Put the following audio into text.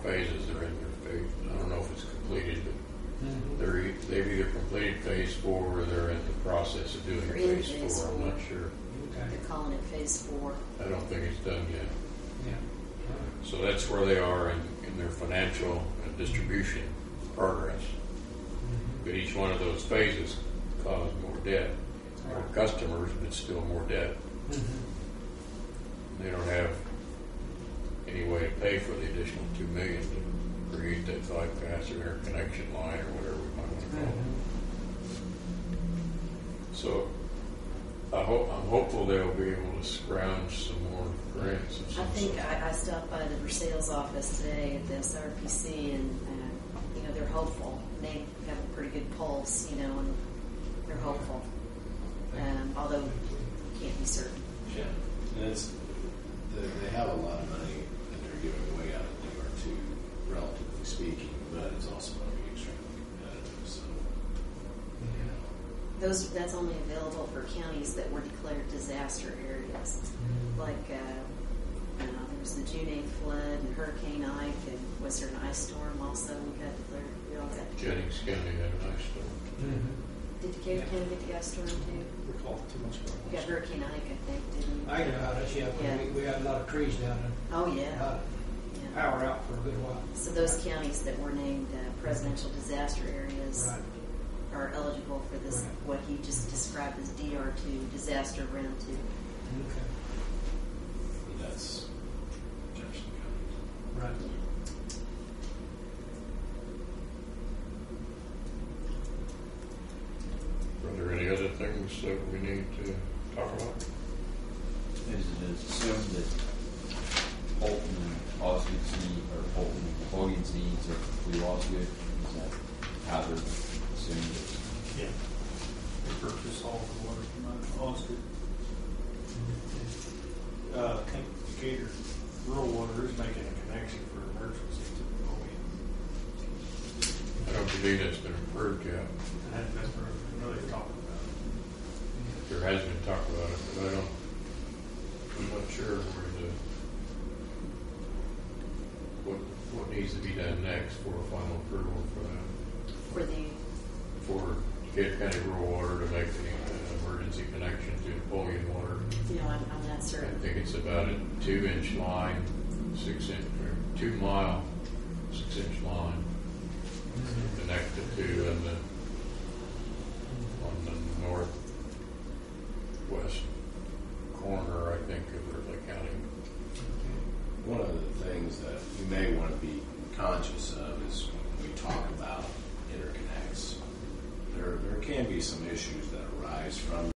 phases they're in their phase. I don't know if it's completed, but they've either completed phase 4 or they're in the process of doing phase 4. I'm not sure. Okay. They're calling it phase 4. I don't think it's done yet. Yeah. So that's where they are in their financial and distribution progress. But each one of those phases cause more debt. More customers, but still more debt. They don't have any way to pay for the additional $2 million to create that bypass or interconnection line or whatever we might want to call it. So I'm hopeful they'll be able to scrounge some more grants. I think I stopped by the Versailles office today at the SRPC, and they're hopeful. They have a pretty good pulse, and they're hopeful. Although you can't be certain. Yeah, and they have a lot of money that they're giving away out of DR2, relatively speaking, but it's also going to be extremely competitive. So, that's only available for counties that were declared disaster areas, like there was the June 8th flood and Hurricane Ike, and was there an ice storm also? We all got Jennings County had an ice storm. Did Decatur County get the ice storm too? Recall too much about We got Hurricane Ike, I think, didn't we? I know about it, yeah. We had a lot of trees down there. Oh, yeah. Power out for a good while. So those counties that were named presidential disaster areas are eligible for this, what he just described as DR2, disaster round 2. Okay. that's Jefferson County. Right. Are there any other things that we need to talk about? Is it assumed that Holton and Osgood's need, or Holton and Hogan's needs are through Osgood? Is that how they're assumed it? Yeah. They purchase all the water from Osgood. I think Decatur Rural Water is making a connection for emergency to the Hogan. I don't believe that's been approved yet. And that's what they're really talking about. There has been talk about it, but I'm not sure what needs to be done next for a final approval for that. For Decatur County Rural Water to make the emergency connection to Napoleon Water. I'm not certain. I think it's about a 2-inch line, 2 mile, 6-inch line. Connected to on the northwest corner, I think, of Ridley County. One of the things that you may want to be conscious of is when we talk about interconnects, there can be some issues that arise from